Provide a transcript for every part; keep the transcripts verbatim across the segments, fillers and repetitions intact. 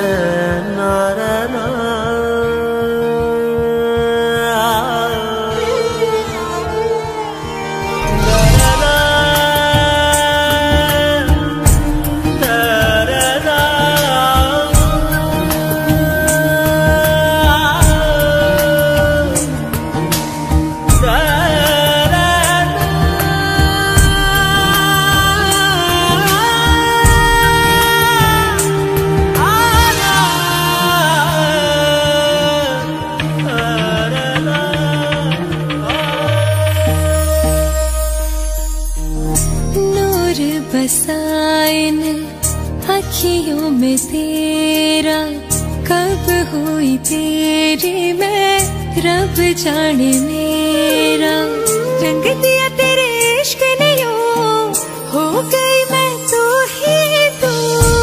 बसाइन अखियों में तेरा, कब हुई तेरी मैं रब जाने मेरा। रंग दिया तेरे इश्क ने यूं, हो गई मैं तू ही तू।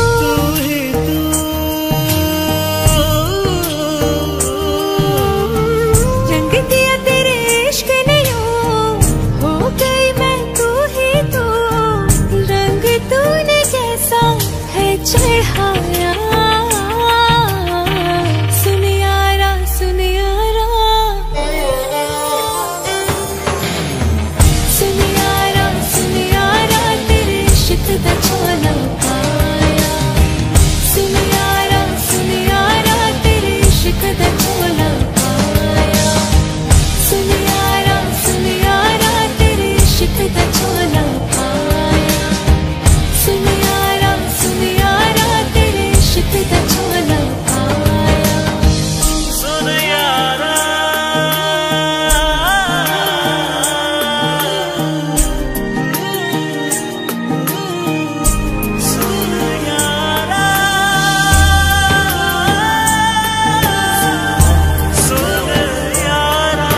रंग दिया तेरे इश्क ने यूं, हो गई मैं तू ही तू। रंग तूने कैसा है चढ़ाया, सुन यारा सुन यारा, सुन यारा सुन यारा, तेरे इश्क दा झोला पाया। सुन यारा सुन यारा, तेरे इश्क दा झोला पाया। सुन यारा सुन यारा, तेरे इश्क दा झोला पाया। सुन यारा सुन यारा, तेरे इश्क दा झोला पाया। सुन यारा सुन यारा सुन यारा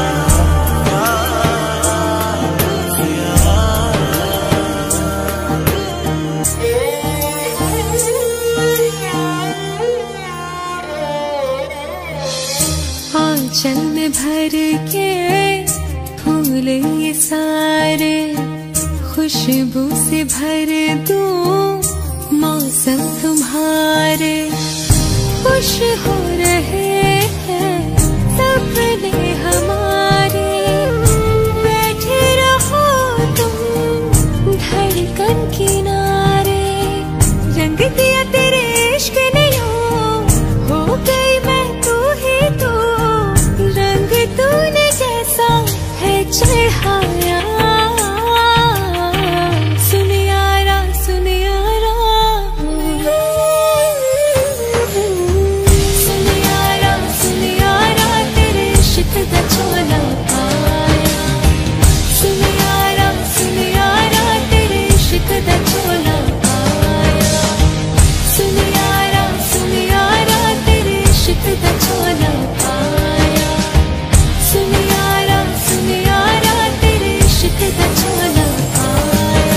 आंचल में भर के फूल ये सारे, खुशबू से भर दूं मौसम तुम्हारे। खुश हो रहे हैं सपने हमारे, बैठे रहो तुम धड़कन किनारे। रंग दिया तेरे इश्क ने यूं, हो गई मैं तू ही तू। रंग तूने कैसा है चढ़ाया, सुन यारा सुन यारा, सुन यारा सुन यारा, तेरे इश्क दा झोला पाया। सुन यारा सुन यारा, तेरे इश्क दा झोला पाया। सुन यारा सुन यारा, तेरे इश्क दा झोला पाया। सुन यारा सुन यारा, तेरे इश्क दा झोला पाया।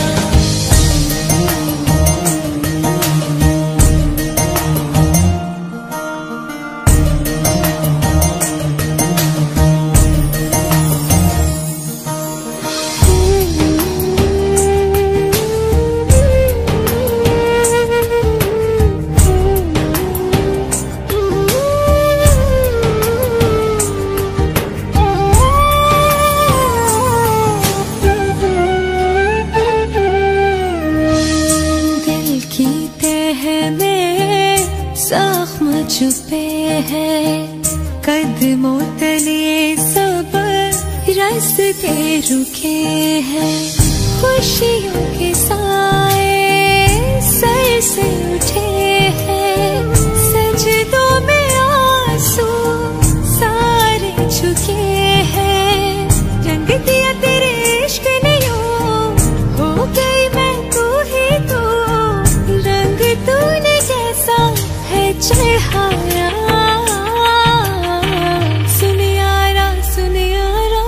दिल की तह में जख्म छुपे हैं, कदमों तले सब रास्ते रुके हैं। खुशियों के साए सर से उठे हैं, सजदों में आंसू सारे झुके हैं। रंग दिया तेरे इश्क ने यूं, हो गई मैं तू ही तू। रंग तूने कैसा है चढ़ाया, सुन यारा सुन यारा,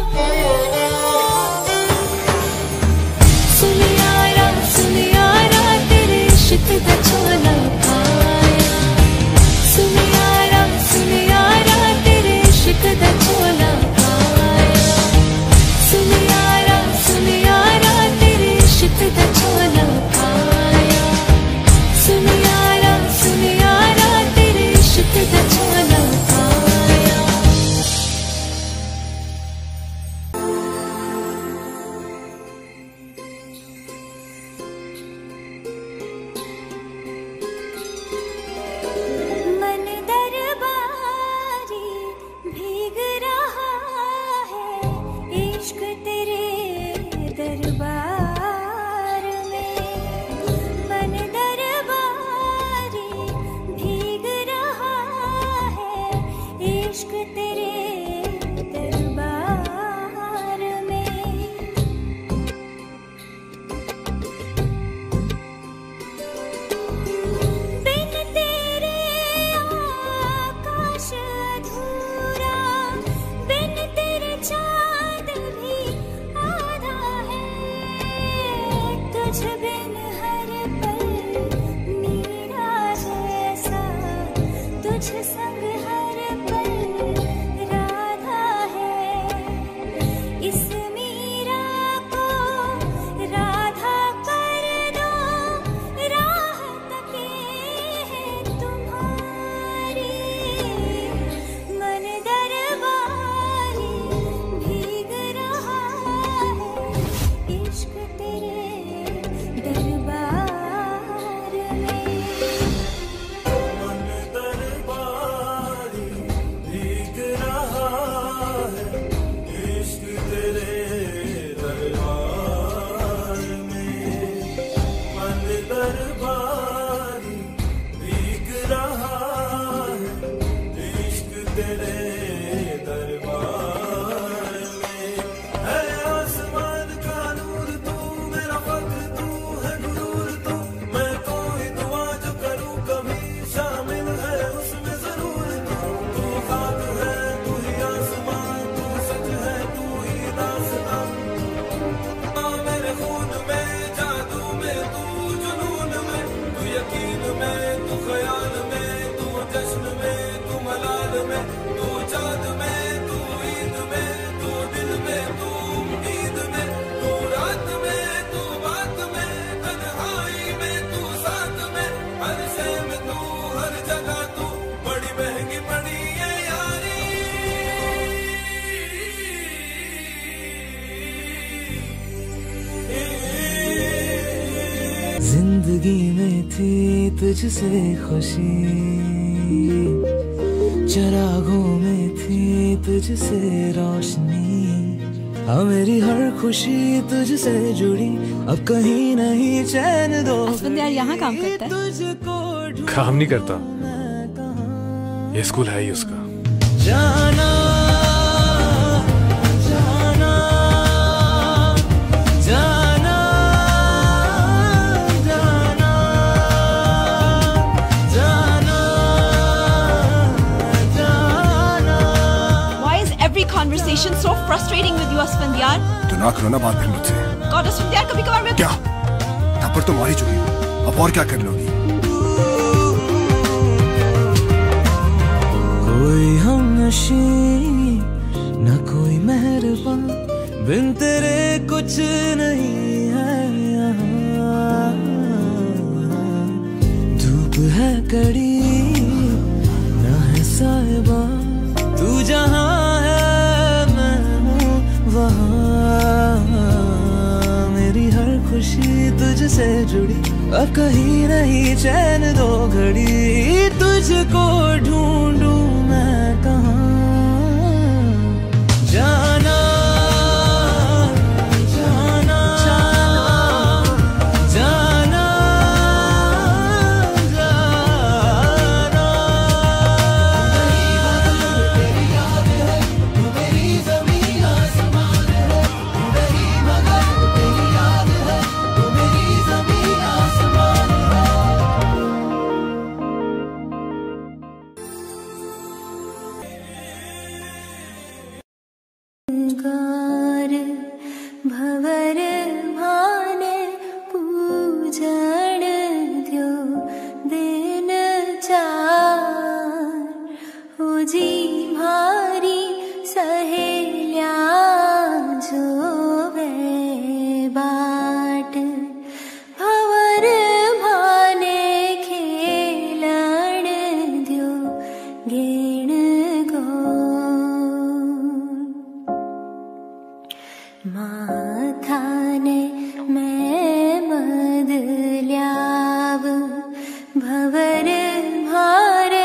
सुन यारा सुन यारा, तेरे इश्क दा झोला पाया। सुन यारा सुन यारा, तेरे इश्क दा झोला पाया। सुन यारा सुन यारा, तेरे इश्क दा झोला पाया। सुन यारा सुन यारा, तुझ संग हर पल राधा है, इस मीरा को राधा कर दो, राह तके है तुम्हारी। मन दरबारी भीग रहा है, इश्क तेरे दरबार में। मन दरबारी भीग रहा है, इश्क तेरे दरबार में। मन दरबारी भीग रहा है, इश्क तेरे दरबार में। है आसमान का नूर तू, मेरा फख्र तू है गुरूर तू। मैं कोई दुआ जो करूं कभी शामिल है उसमें जरूर तू। तू खाक है तू ही आसमान, तू सच है तू ही दास्तां। हाँ, मेरे खून में जादू में तू जुनून में, तू यकीन में तू ख्याल में, तू जश्न में तू मलाल में, तू चाँद में तू ईद में, तू दिल में तू उम्मीद में, तू रात में तू बात में, तन्हाई में तू साथ में, हर शय में तू हर जगह तू। बड़ी महंगी पड़ी है यारी। जिंदगी में थी तुझसे खुशी, चरागों में थी तुझसे रोशनी। हाँ मेरी हर खुशी तुझसे जुड़ी, अब कहीं नहीं चैन दो। असफंद यार यहाँ काम करता है? तुझको काम नहीं करता, ये स्कूल है ही उसका। जाना जाना जाना जाना जाना जाना। Why is every conversation so frustrating with you, Asfandyar? तो ना करो ना बात फिर मुझसे। God, Asfandyar, कभी कभार मैं क्या थप्पड़ तो मारी चुकी हो, अब और क्या कर लोगी? कोई हमनशी न कोई मेहरबान, बिन तेरे कुछ नहीं है यहाँ। धूप है कड़ी न है साहिबा, तू जहाँ है मैं हूँ वहाँ। मेरी हर खुशी तुझसे जुड़ी, अब कहीं नहीं चैन दो घड़ी। तुझको ढूंढूं मैं कहाँ, जाना जाना जाना जाना जाना। तेरी याद है तू मेरी ज़मीन आसमान है, तू नहीं मगर तेरी याद है तू मेरी ज़मीन आसमान है। गार भवर भाने पूजन द्यो दिन चार, हो जी भारी सहेल्या जो वे बाट। भवर भाने खेलन द्यो गेण गो, माथाने मैं मद ल्याव। भवर भारे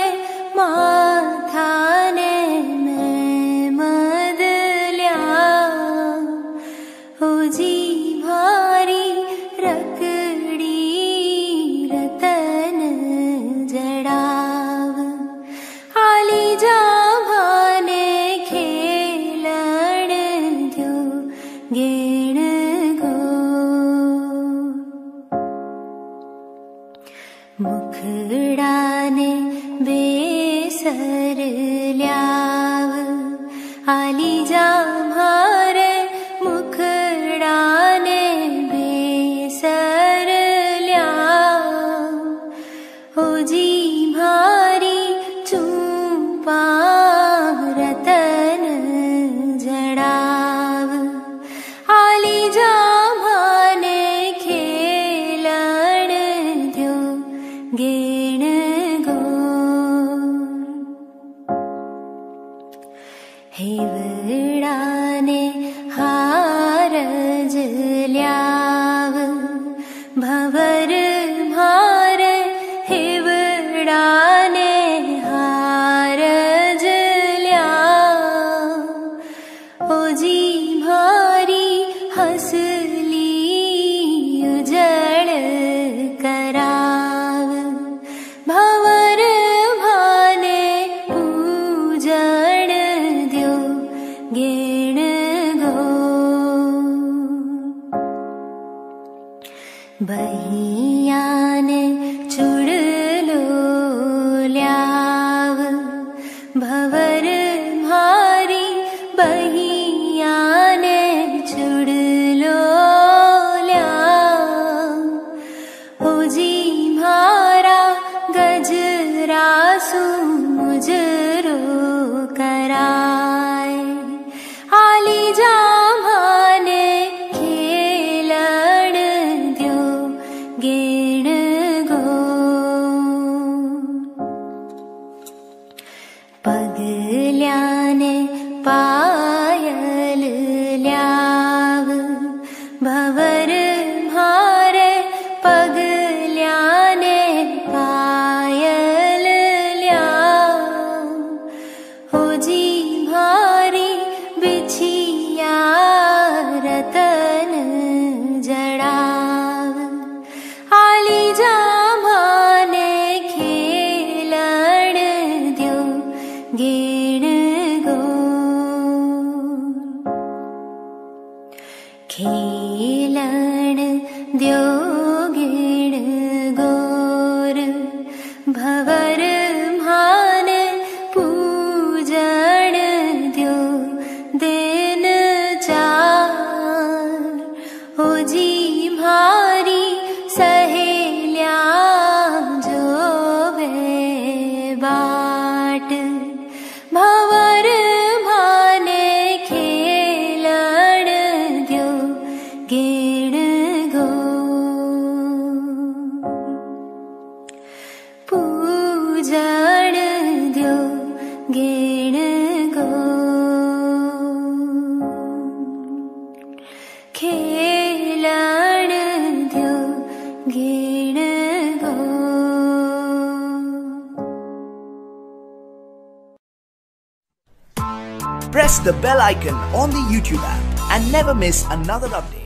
माथाने मैं मद ल्याव, हो जी भारी रकड़ी रतन जड़ाव। आली जा भाने खेलन द्यो गेण गो, मुखड़ा ने बेसर ल्याव। आली जा भारे मुखड़ा ने बेसर ल्याव, हो जी भारी चू रासू मुजरो कराए आली जामाने खेलण द्यो गेण गो पगल्याने पायल ल्याव भवर भारे पगल्याने पायल ल्याव हो जी भारी बिछिया रतन जड़ाव आली जामाने खेलण द्यो गेण गो खेलण द्यो गेण गोर भवर भान पूजन द्यो दिन चार हो जी भारी सहेल्या जो वे बाट भवर भाने खेलण द्यो गेण गो पूजन द्यो गेण गो खेलण द्यो गेण गो Press the bell icon on the YouTube app and never miss another update.